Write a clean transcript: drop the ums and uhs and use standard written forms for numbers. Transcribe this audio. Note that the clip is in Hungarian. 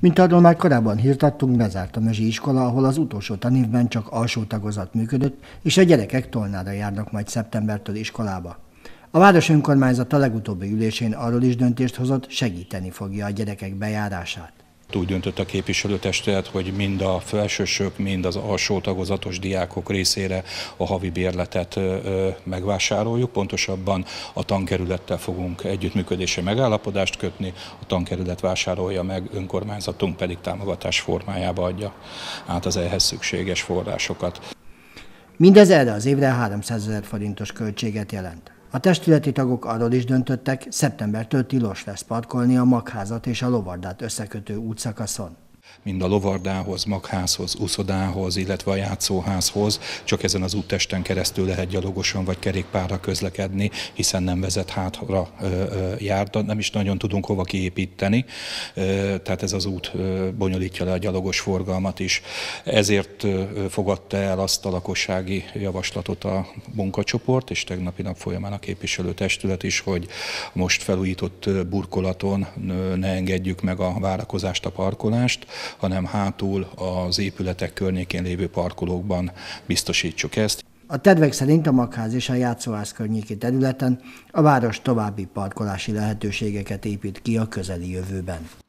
Mint arról már korábban hírt adtunk, bezárt a Mezsi iskola, ahol az utolsó tanévben csak alsó tagozat működött, és a gyerekek Tolnára járnak majd szeptembertől iskolába. A város önkormányzata legutóbbi ülésén arról is döntést hozott, segíteni fogja a gyerekek bejárását. Úgy döntött a képviselőtestület, hogy mind a felsősök, mind az alsó tagozatos diákok részére a havi bérletet megvásároljuk. Pontosabban a tankerülettel fogunk együttműködési megállapodást kötni, a tankerület vásárolja meg, önkormányzatunk pedig támogatás formájába adja át az ehhez szükséges forrásokat. Mindez erre az évre 300 000 forintos költséget jelent. A testületi tagok arról is döntöttek, szeptembertől tilos lesz parkolni a Magházat és a Lovardát összekötő útszakaszon. Mind a Lovardához, Magházhoz, Uszodához, illetve a játszóházhoz csak ezen az úttesten keresztül lehet gyalogosan vagy kerékpárra közlekedni, hiszen nem vezet hátra járda, nem is nagyon tudunk hova kiépíteni, tehát ez az út bonyolítja le a gyalogos forgalmat is. Ezért fogadta el azt a lakossági javaslatot a munkacsoport, és tegnapi nap folyamán a képviselőtestület is, hogy most felújított burkolaton ne engedjük meg a várakozást, a parkolást, hanem hátul az épületek környékén lévő parkolókban biztosítsuk ezt. A tervek szerint a Magház és a játszóház környéki területen a város további parkolási lehetőségeket épít ki a közeli jövőben.